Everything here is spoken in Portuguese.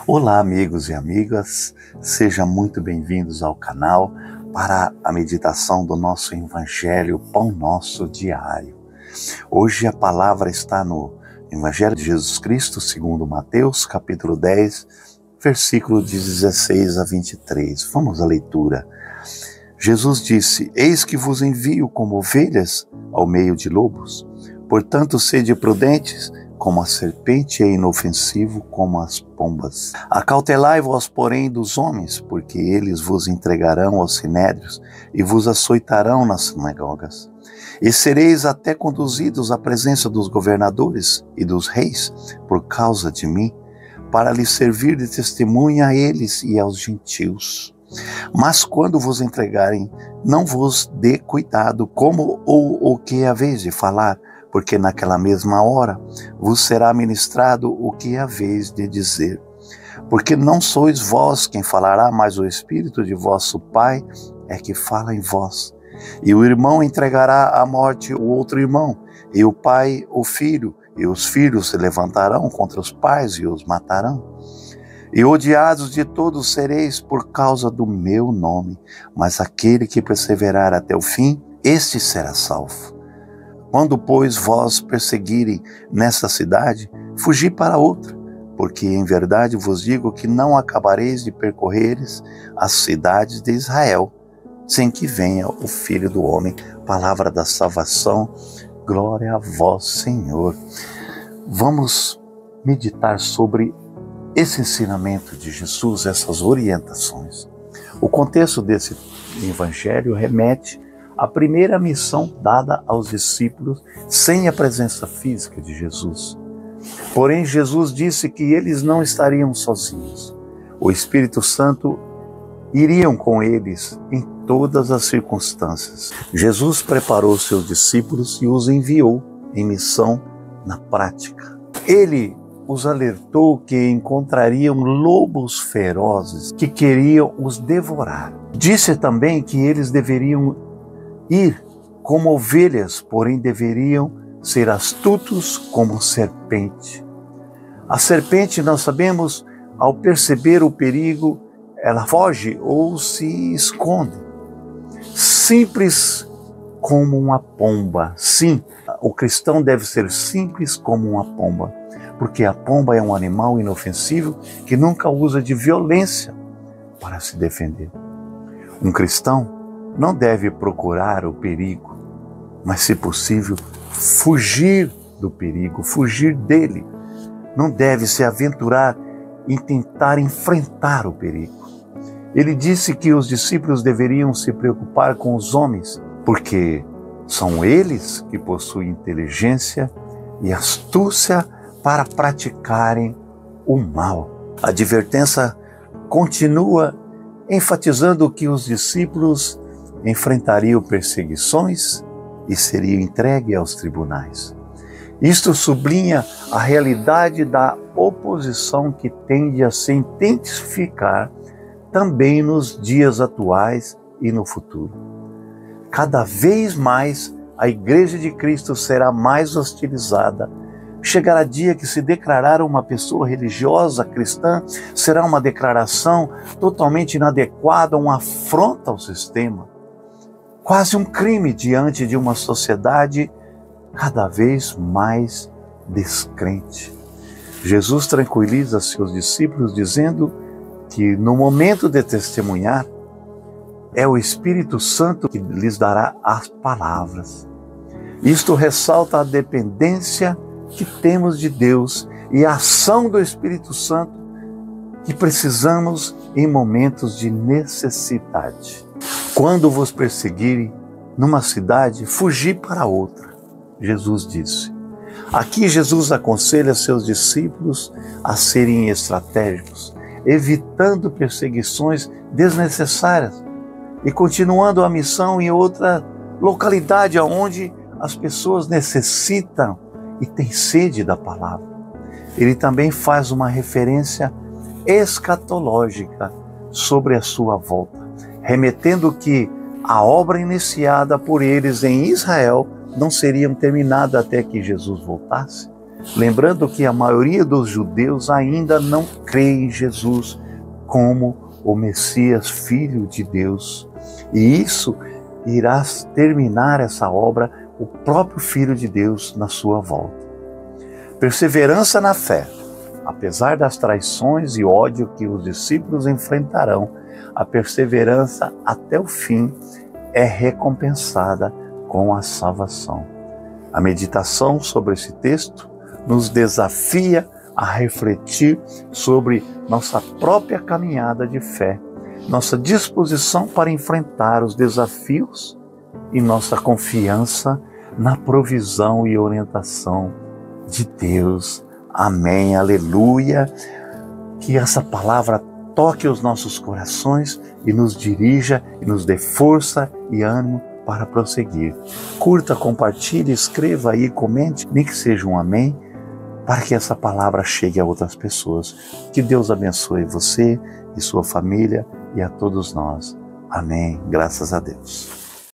Olá, amigos e amigas, sejam muito bem-vindos ao canal para a meditação do nosso Evangelho, Pão Nosso Diário. Hoje a palavra está no Evangelho de Jesus Cristo, segundo Mateus, capítulo 10, versículo de 16 a 23. Vamos à leitura. Jesus disse: Eis que vos envio como ovelhas ao meio de lobos. Portanto, sede prudentes como a serpente e inofensivo como as pombas. Acautelai-vos, porém, dos homens, porque eles vos entregarão aos sinédrios e vos açoitarão nas sinagogas. E sereis até conduzidos à presença dos governadores e dos reis, por causa de mim, para lhes servir de testemunha a eles e aos gentios. Mas quando vos entregarem, não vos dê cuidado como ou o que haveis de falar, porque naquela mesma hora vos será ministrado o que haveis de dizer. Porque não sois vós quem falará, mas o Espírito de vosso Pai é que fala em vós. E o irmão entregará à morte o outro irmão, e o pai o filho, e os filhos se levantarão contra os pais e os matarão. E odiados de todos sereis por causa do meu nome, mas aquele que perseverar até o fim, este será salvo. Quando, pois, vós perseguirem nesta cidade, fugi para outra, porque em verdade vos digo que não acabareis de percorreres as cidades de Israel, sem que venha o Filho do Homem. Palavra da salvação, glória a vós, Senhor. Vamos meditar sobre esse ensinamento de Jesus, essas orientações. O contexto desse evangelho remete à primeira missão dada aos discípulos sem a presença física de Jesus. Porém, Jesus disse que eles não estariam sozinhos. O Espírito Santo iria com eles em todas as circunstâncias. Jesus preparou seus discípulos e os enviou em missão na prática. Ele os alertou que encontrariam lobos ferozes que queriam os devorar. Disse também que eles deveriam ir como ovelhas, porém deveriam ser astutos como serpente. A serpente, nós sabemos, ao perceber o perigo, ela foge ou se esconde. Simples como uma pomba. Sim, o cristão deve ser simples como uma pomba, porque a pomba é um animal inofensivo que nunca usa de violência para se defender. Um cristão não deve procurar o perigo, mas, se possível, fugir do perigo, fugir dele. Não deve se aventurar em tentar enfrentar o perigo. Ele disse que os discípulos deveriam se preocupar com os homens, porque são eles que possuem inteligência e astúcia para praticarem o mal. A advertência continua enfatizando que os discípulos enfrentariam perseguições e seriam entregues aos tribunais. Isto sublinha a realidade da oposição que tende a se intensificar também nos dias atuais e no futuro. Cada vez mais a Igreja de Cristo será mais hostilizada. Chegará dia que se declarar uma pessoa religiosa cristã será uma declaração totalmente inadequada, uma afronta ao sistema. Quase um crime diante de uma sociedade cada vez mais descrente. Jesus tranquiliza seus discípulos dizendo que no momento de testemunhar, é o Espírito Santo que lhes dará as palavras. Isto ressalta a dependência que temos de Deus e a ação do Espírito Santo que precisamos em momentos de necessidade. Quando vos perseguirem numa cidade, fugi para outra, Jesus disse. Aqui Jesus aconselha seus discípulos a serem estratégicos, evitando perseguições desnecessárias e continuando a missão em outra localidade onde as pessoas necessitam e têm sede da palavra. Ele também faz uma referência escatológica sobre a sua volta, remetendo que a obra iniciada por eles em Israel não seria terminada até que Jesus voltasse. lembrando que a maioria dos judeus ainda não crê em Jesus como o Messias, Filho de Deus. E isso irá terminar essa obra, o próprio Filho de Deus na sua volta. Perseverança na fé. Apesar das traições e ódio que os discípulos enfrentarão, a perseverança até o fim é recompensada com a salvação. A meditação sobre esse texto nos desafia a refletir sobre nossa própria caminhada de fé, nossa disposição para enfrentar os desafios e nossa confiança na provisão e orientação de Deus. Amém, aleluia. Que essa palavra toque os nossos corações e nos dirija e nos dê força e ânimo para prosseguir. Curta, compartilhe, escreva aí, comente, nem que seja um amém, para que essa palavra chegue a outras pessoas. Que Deus abençoe você e sua família e a todos nós. Amém. Graças a Deus.